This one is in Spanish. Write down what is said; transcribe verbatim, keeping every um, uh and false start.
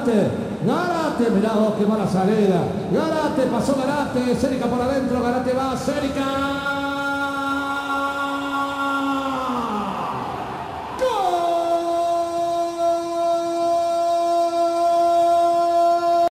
Garate. Garate, mirá vos, qué mala salida. Garate, pasó Garate. Cérica por adentro, Garate va, Cérica.